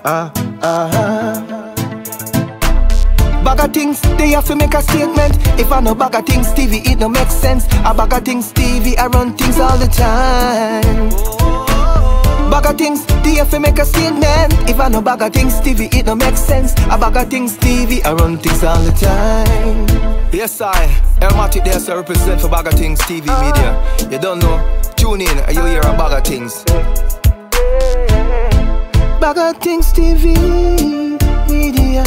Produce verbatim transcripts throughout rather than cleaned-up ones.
Ah, ah. Bag of things, they have to make a statement. If I know bag of things, Stevie, it no make sense. A bag of things, Stevie, I run things all the time. Bag of things, they have to make a statement. If I know bag of things, Stevie, it no make sense. A bag of things, Stevie, I run things all the time. Yes, I, Aromatic there, so represent for Bag of Things T V Media. You don't know, tune in and you hear a Bag of Things. Bag of Things T V Media.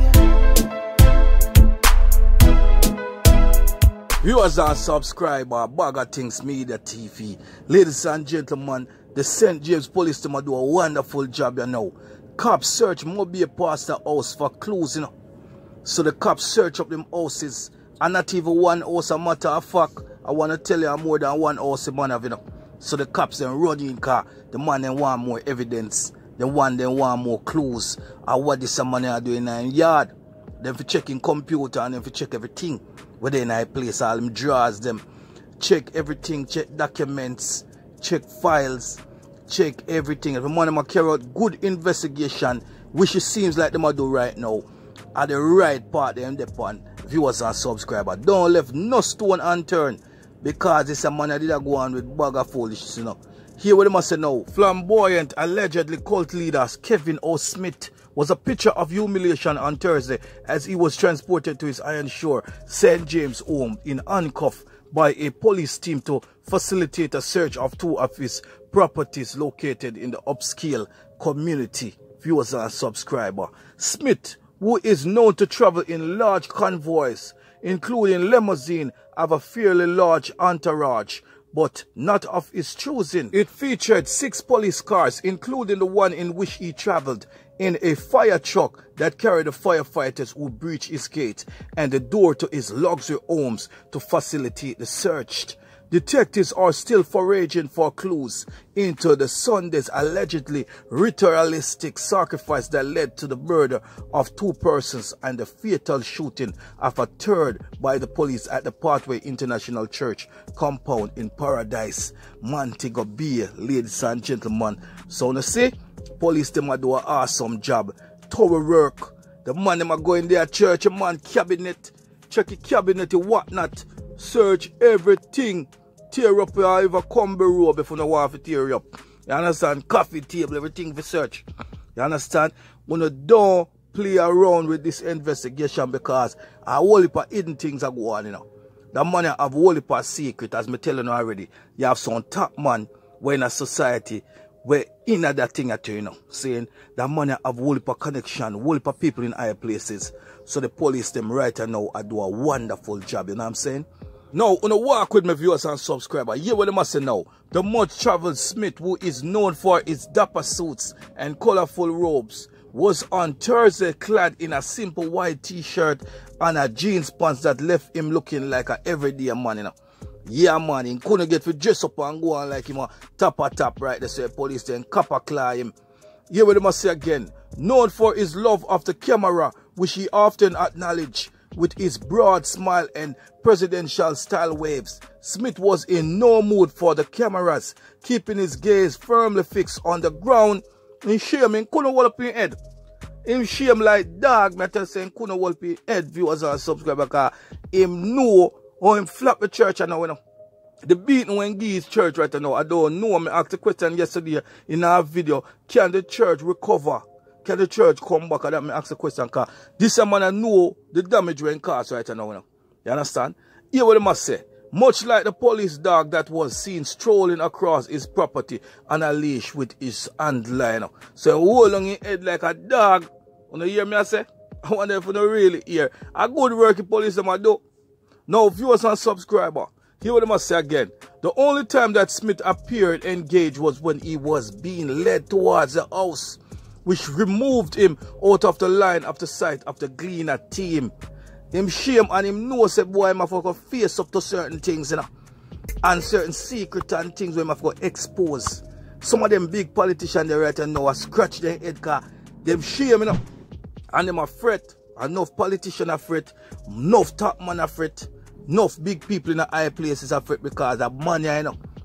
Viewers and subscribers, Bag of Things Media T V. Ladies and gentlemen, the Saint James Police team do a wonderful job, you know. Cops search Mobile Pastor house for clues, you know. So the cops search up them houses, and not even one house. A matter of fact, I want to tell you more than one house, man, have, you know. So the cops then run in car. The man then want more evidence. The one then want more clues. And what this man are doing in the yard. Then for checking computer and then for check everything. Whether in a place, all them drawers them. Check everything, check documents, check files, check everything. If the man them carry out good investigation, which it seems like them are do right now, at the right part them depend. Viewers and subscribers, don't left no stone unturned, because this a man that did a go on with bag of foolishness, you know. Here what they must say now, flamboyant, allegedly cult leaders Kevin O. Smith was a picture of humiliation on Thursday as he was transported to his Iron Shore Saint James home in handcuff by a police team to facilitate a search of two of his properties located in the upscale community. Viewers and subscribers, Smith, who is known to travel in large convoys, including limousine, have a fairly large entourage, but not of his choosing. It featured six police cars, including the one in which he traveled, in a fire truck that carried the firefighters who breached his gate and the door to his luxury homes to facilitate the search. Detectives are still foraging for clues into the Sunday's allegedly ritualistic sacrifice that led to the murder of two persons and the fatal shooting of a third by the police at the Pathway International Church compound in Paradise, Montego Bay, ladies and gentlemen. So you see, police them a do an awesome job, thorough work. The man them a go in their church, a man cabinet, check the cabinet and whatnot, search everything. Tear up your either combo robe if you don't want to tear up. You understand? Coffee table, everything for search. You understand? When you don't play around with this investigation, because a whole heap of hidden things are going on, you know. The man have a whole heap of secret, as me telling you already. You have some top man where in a society where in that thing at you, you know, saying that man have a whole heap of connection, whole heap of people in higher places. So the police them right now are do a wonderful job, you know what I'm saying? Now, on a walk with my viewers and subscribers, hear what they must say now. The much traveled Smith, who is known for his dapper suits and colorful robes, was on Thursday clad in a simple white t-shirt and a jeans pants that left him looking like an everyday man, you know. Yeah, man, he couldn't get to dress up and go on like him a tap a tap right there, so the police then copper claw him. Hear what they must say again. Known for his love of the camera, which he often acknowledged with his broad smile and presidential style waves, Smith was in no mood for the cameras, keeping his gaze firmly fixed on the ground. In shame, he couldn't hold up his head. In shame like dog, I tell saying couldn't hold up his head, viewers and subscribers, because him know how him flap the church and now, you know. The beating when he is church right now, I don't know. I asked the question yesterday in our video, can the church recover? Can the church come back? And I ask the question, because this man I know the damage when caused right now, you know. You understand? Here what I must say. Much like the police dog that was seen strolling across his property on a leash with his handler, you know. So hold on his head like a dog. You know, hear me I say? I wonder if you don't really hear. A good working police them I do. Now, viewers and subscribers, here what I must say again. The only time that Smith appeared engaged was when he was being led towards the house, which removed him out of the line of the sight of the Gleaner team. Him shame and him know say boy him have to face up to certain things, you know. And certain secret and things where him have to expose. Some of them big politicians they right now are scratch their head because them shame, you know. And them are fret. Enough politicians are fret. Enough top man are fret. Enough big people in the high places are fret because of money, you know.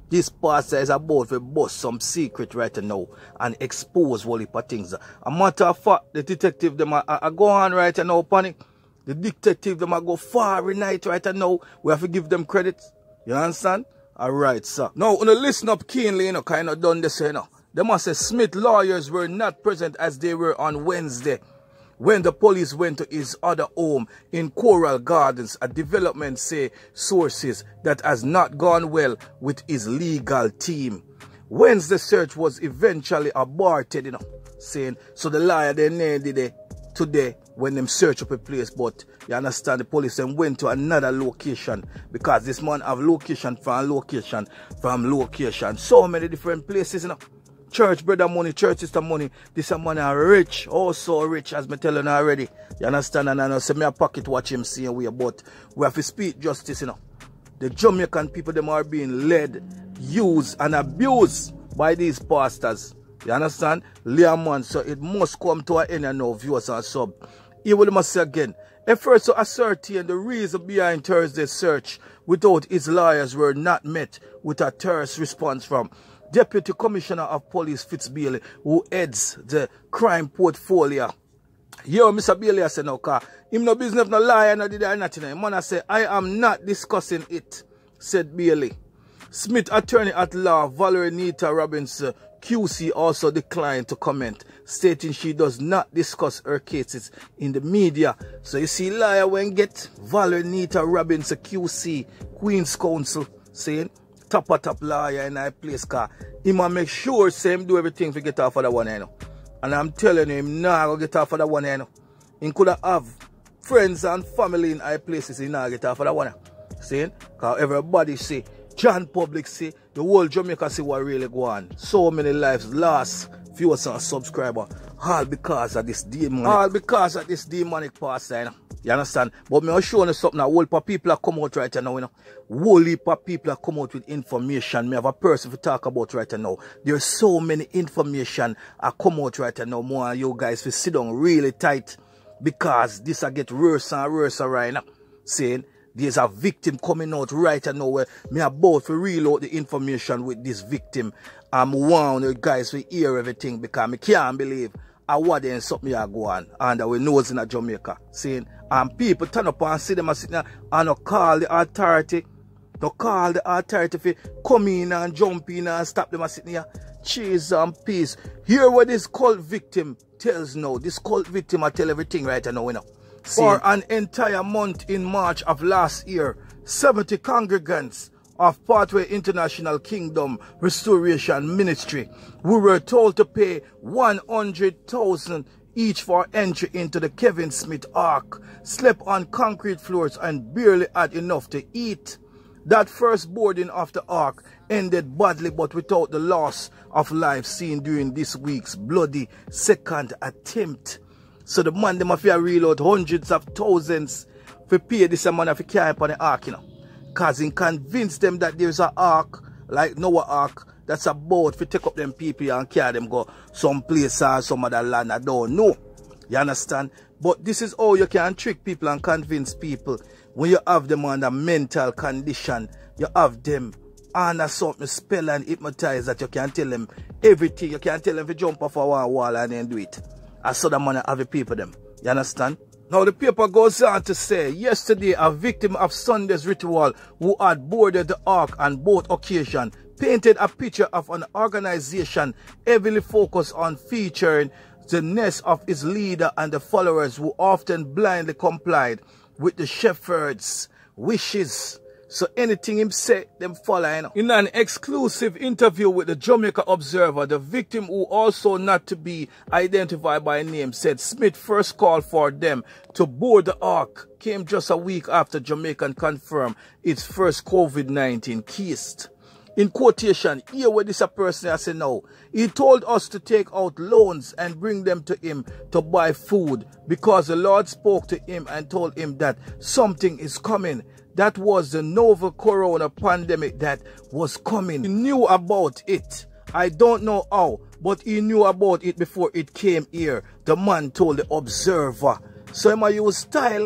This pastor is about to bust some secret right now and expose whole heap of things. A matter of fact, the detective them are, are, are go on right now, panic. The detective them are go far night right now. We have to give them credit. You understand? Alright, sir. Now, when you listen up keenly, you know, kind of done this, you know. They must say Smith lawyers were not present as they were on Wednesday when the police went to his other home in Coral Gardens. A development say sources that has not gone well with his legal team. Wednesday search was eventually aborted, you know, saying, so the lawyer they needed it today when them search up a place, but you understand the police then went to another location because this man have location from location from location. So many different places, you know. Church brother money, church sister money. This man are rich, also rich, as me telling you already. You understand? And I know say me a pocket watch him seeing we, but we have to speak justice, you know. The Jamaican people them are being led, used and abused by these pastors. You understand? Liam, so it must come to an end now, viewers and sub. Here we must say again. Efforts to ascertain the reason behind Thursday's search without his lawyers were not met with a terse response from Deputy Commissioner of Police Fitz Bailey, who heads the crime portfolio. Yo, Mister Bailey, I said no, car. Him no business, no liar, no did I nothing. Man, I say, I am not discussing it, said Bailey. Smith attorney at law, Valerie Nita Robinson, Q C, also declined to comment, stating she does not discuss her cases in the media. So you see, liar when get Valerie Nita Robinson, Q C, Queen's Counsel, saying, top a top lawyer in our place, car. He must make sure same do everything to get off of the one, you know. And I'm telling him, nah, go get off of the one, you know. He could have friends and family in our places, he nah get off of the one. Saying, because everybody say, John Public say, the whole Jamaica see what really go on. So many lives lost, viewers and subscribers, all because of this demonic, all because of this demonic pastor, you know. You understand? But me I'll show you something. A whole heap of people are come out right now, you know. Whole heap of people are come out with information. Me have a person to talk about right now. There's so many information are come out right now. More you guys will sit down really tight because this will get worse and worse right now. Saying there's a victim coming out right now where me about to reload the information with this victim. I'm warning you guys to hear everything because me can't believe I what then something are going on and we know it's in a Jamaica. Saying and people turn up and see them sitting there and no call the authority. No call the authority to come in and jump in and stop them sitting here. Cheese and peace. Hear what this cult victim tells now. This cult victim I tell everything right now, you know. For an entire month in March of last year, seventy congregants of Pathway International Kingdom Restoration Ministry, we were told to pay one hundred thousand each for entry into the Kevin Smith Ark, slept on concrete floors and barely had enough to eat. That first boarding of the Ark ended badly but without the loss of life seen during this week's bloody second attempt. So the man them have to reload hundreds of thousands to pay this man if he carry upon the Ark, you know. Because he convinced them that there's an Ark, like Noah Ark, that's a boat to take up them people and carry them go some place or some other land. I don't know. You understand? But this is how you can trick people and convince people. When you have them under mental condition, you have them under something spell and hypnotize that you can tell them everything. You can tell them to jump off a one wall and then do it. I saw the man have the people them. You understand? Now the paper goes on to say, yesterday a victim of Sunday's ritual who had boarded the Ark on both occasions painted a picture of an organization heavily focused on featuring the nest of its leader and the followers who often blindly complied with the shepherd's wishes. So anything him say, them follow, you know. In an exclusive interview with the Jamaica Observer, the victim, who also not to be identified by name, said Smith first called for them to board the Ark came just a week after Jamaican confirmed its first COVID nineteen case. In quotation, here where this a person I say no. He told us to take out loans and bring them to him to buy food because the Lord spoke to him and told him that something is coming. That was the novel corona pandemic that was coming. He knew about it. I don't know how, but he knew about it before it came here. The man told the Observer. So he might use style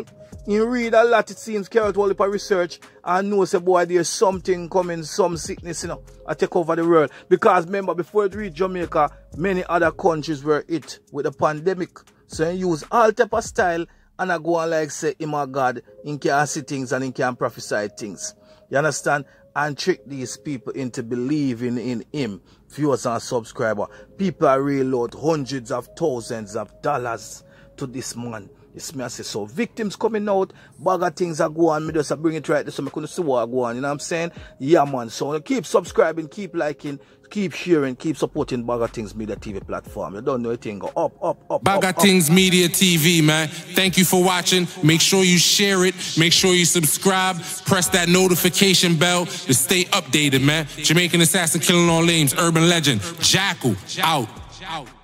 He read a lot, it seems, carry out all the research and know, say, boy, there's something coming, some sickness, you know, I take over the world. Because remember, before it reached Jamaica, many other countries were hit with the pandemic. So he use all type of style and I go on like say, oh my God, he can see things and he can prophesy things. You understand? And trick these people into believing in him. Viewers and subscribers. People are real out hundreds of thousands of dollars to this man. It's me I say so. Victims coming out, bag of things are going on. Me just bring it right there so I couldn't see what go on. You know what I'm saying? Yeah, man. So keep subscribing, keep liking, keep sharing, keep supporting Bag of Things Media T V platform. You don't know anything. Go up, up, up. Bag of Things Media T V, man. Thank you for watching. Make sure you share it. Make sure you subscribe. Press that notification bell to stay updated, man. Jamaican assassin killing all names. Urban legend. Jackal. Out. Out.